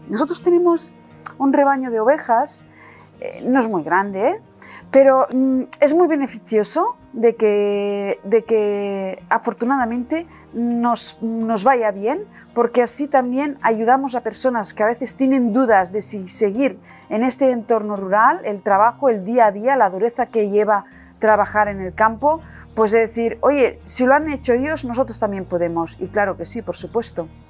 Nosotros tenemos un rebaño de ovejas, no es muy grande, pero es muy beneficioso de que afortunadamente nos vaya bien, porque así también ayudamos a personas que a veces tienen dudas de si seguir en este entorno rural, el trabajo, el día a día, la dureza que lleva trabajar en el campo, pues de decir, oye, si lo han hecho ellos, nosotros también podemos. Y claro que sí, por supuesto.